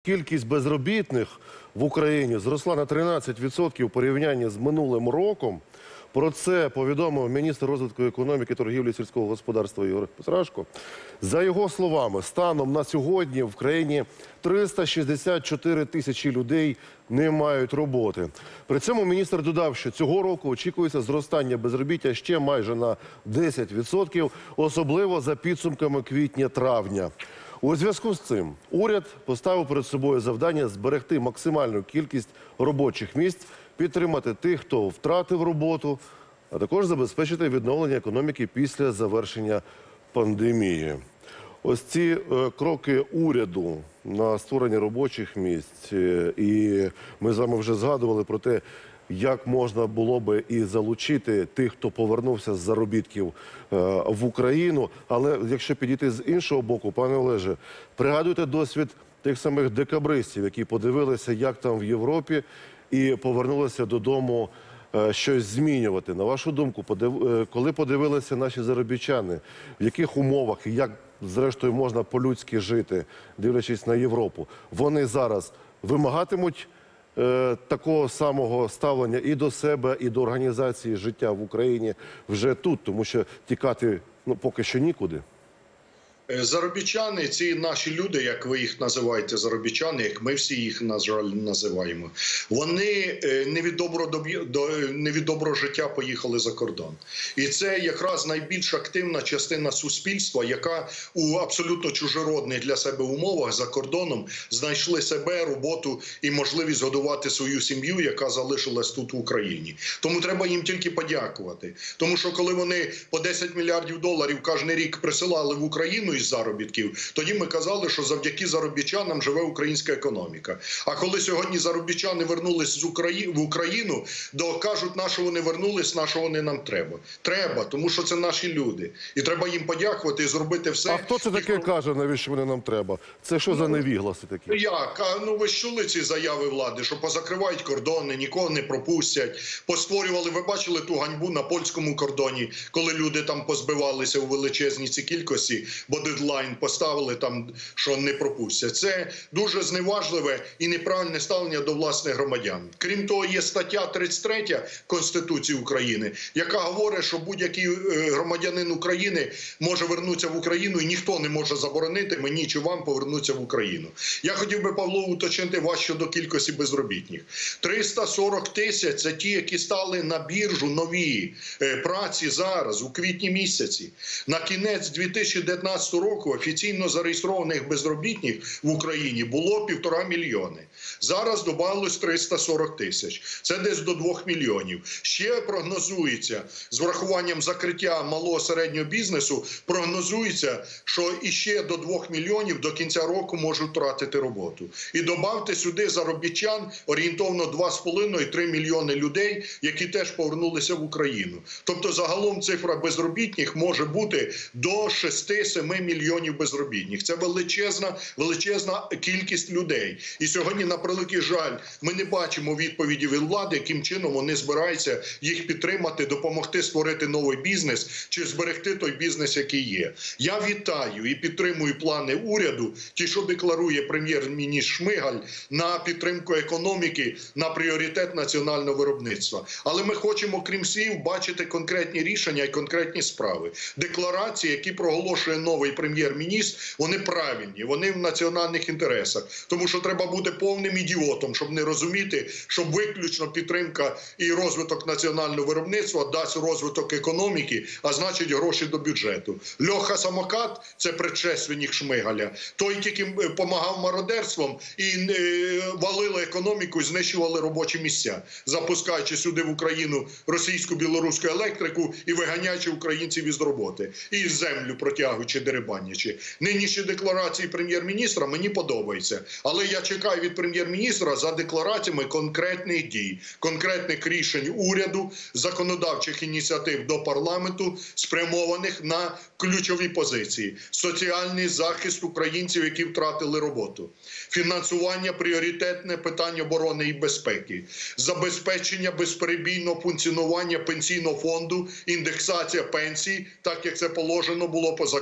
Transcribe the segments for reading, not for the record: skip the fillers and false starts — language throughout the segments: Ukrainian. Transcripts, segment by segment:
Кількість безробітних в Україні зросла на 13% у порівнянні з минулим роком. Про це повідомив міністр розвитку економіки, торгівлі і сільського господарства Ігор Петрашко. За його словами, станом на сьогодні в країні 364 тисячі людей не мають роботи. При цьому міністр додав, що цього року очікується зростання безробіття ще майже на 10%, особливо за підсумками квітня-травня. У зв'язку з цим уряд поставив перед собою завдання зберегти максимальну кількість робочих місць, підтримати тих, хто втратив роботу, а також забезпечити відновлення економіки після завершення пандемії. Ось ці кроки уряду на створення робочих місць, і ми з вами вже згадували про те, як можна було би і залучити тих, хто повернувся з заробітків в Україну. Але якщо підійти з іншого боку, пане Олеже, пригадуйте досвід тих самих декабристів, які подивилися, як там в Європі, і повернулися додому щось змінювати. На вашу думку, коли подивилися наші заробітчани, в яких умовах і як, зрештою, можна по-людськи жити, дивлячись на Європу, вони зараз вимагатимуть такого самого ставлення і до себе, і до організації життя в Україні вже тут, тому що тікати поки що нікуди? Заробітчани – ці наші люди, як ви їх називаєте, заробітчани, як ми всі їх, на жаль, називаємо, вони не від доброго життя поїхали за кордон. І це якраз найбільш активна частина суспільства, яка у абсолютно чужородних для себе умовах за кордоном знайшли себе, роботу і можливість годувати свою сім'ю, яка залишилась тут в Україні. Тому треба їм тільки подякувати. Тому що коли вони по 10 мільярдів доларів кожен рік присилали в Україну із заробітків, тоді ми казали, що завдяки заробітчанам живе українська економіка. А коли сьогодні заробітчани вернулись в Україну, то кажуть, на що вони вернулись, на що вони нам треба. Треба, тому що це наші люди. І треба їм подякувати і зробити все. А хто це таке каже, навіщо вони нам треба? Це що за невігласи такі? Як? Ви ж чули ці заяви влади, що позакривають кордони, нікого не пропустять, постворювали, ви бачили ту ганьбу на польському кордоні, коли люди там позбивалися у величезній цій кількості, бо дедлайн поставили там, що не пропустять. Це дуже зневажливе і неправильне ставлення до власних громадян. Крім того, є стаття 33 Конституції України, яка говорить, що будь-який громадянин України може вернутися в Україну, і ніхто не може заборонити мені чи вам повернутися в Україну. Я хотів би, Павло, уточнити вас щодо кількості безробітних. 340 тисяч – це ті, які стали на біржу нові праці зараз, у квітні місяці. На кінець 2019 року офіційно зареєстрованих безробітних в Україні було 1,5 мільйони. Зараз додалось 340 тисяч. Це десь до 2 мільйонів. Ще прогнозується, з врахуванням закриття малого середнього бізнесу, прогнозується, що іще до 2 мільйонів до кінця року можуть втратити роботу. І добавте сюди заробітчан орієнтовно 2,5-3 мільйони людей, які теж повернулися в Україну. Тобто загалом цифра безробітних може бути до 6-7 мільйонів безробітних. Це величезна кількість людей. І сьогодні, на превеликий жаль, ми не бачимо відповіді від влади, яким чином вони збираються їх підтримати, допомогти створити новий бізнес чи зберегти той бізнес, який є. Я вітаю і підтримую плани уряду, ті, що декларує прем'єр-міністр Шмигаль, на підтримку економіки, на пріоритет національного виробництва. Але ми хочемо, крім слів, бачити конкретні рішення і конкретні справи. Декларації, які проголошує новий прем'єр-міністр, вони правильні, вони в національних інтересах. Тому що треба бути повним ідіотом, щоб не розуміти, що виключно підтримка і розвиток національного виробництва дасть розвиток економіки, а значить гроші до бюджету. Льоха Самокат – це предшественник Шмигаля. Той тільки допомагав мародерством і валили економіку і знищували робочі місця, запускаючи сюди в Україну російську, білоруську електрику і виганяючи українців із роботи. І землю протягуючи, дерибанячи. Нинішні декларації прем'єр-міністра мені подобаються. Але я чекаю від прем'єр-міністра за деклараціями конкретних дій, конкретних рішень уряду, законодавчих ініціатив до парламенту, спрямованих на ключові позиції. Соціальний захист українців, які втратили роботу. Фінансування – пріоритетне питання оборони і безпеки. Забезпечення безперебійного функціонування пенсійного фонду, індексація пенсій, так як це положено було по закону,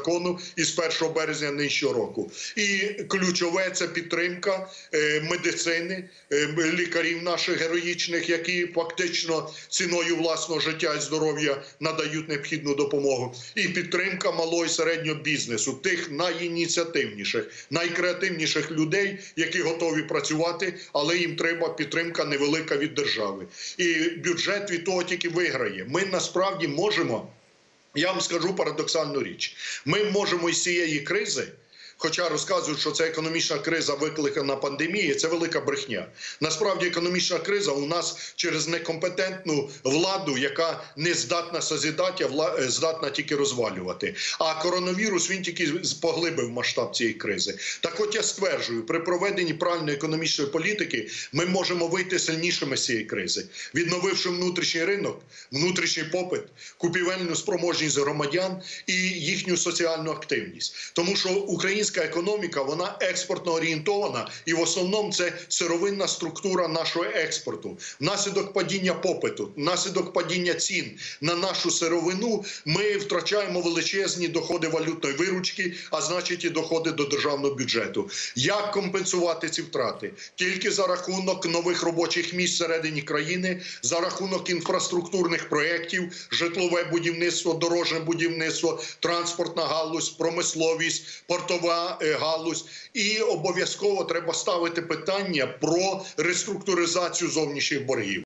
із 1 березня нинішнього року. І ключове – це підтримка медицини, лікарів наших героїчних, які фактично ціною власного життя і здоров'я надають необхідну допомогу. І підтримка малого і середнього бізнесу, тих найініціативніших, найкреативніших людей, які готові працювати, але їм треба підтримка невелика від держави. І бюджет від того тільки виграє. Ми насправді можемо, я вам скажу парадоксальну річ, ми можемо із цієї кризи, хоча розказують, що це економічна криза, викликана пандемією, це велика брехня. Насправді економічна криза у нас через некомпетентну владу, яка не здатна созидати, а здатна тільки розвалювати. А коронавірус, він тільки поглибив масштаб цієї кризи. Так от я стверджую, при проведенні правильної економічної політики ми можемо вийти сильнішими з цієї кризи, відновивши внутрішній ринок, внутрішній попит, купівельну спроможність громадян і їхню соціальну активність. Тому що українська економіка, вона експортно орієнтована, і в основному це сировинна структура нашого експорту. Внаслідок падіння попиту, внаслідок падіння цін на нашу сировину ми втрачаємо величезні доходи валютної виручки, а значить і доходи до державного бюджету. Як компенсувати ці втрати? Тільки за рахунок нових робочих місць всередині країни, за рахунок інфраструктурних проєктів, житлове будівництво, дорожнє будівництво, транспортна галузь, промисловість, портова галузь. І обов'язково треба ставити питання про реструктуризацію зовнішніх боргів.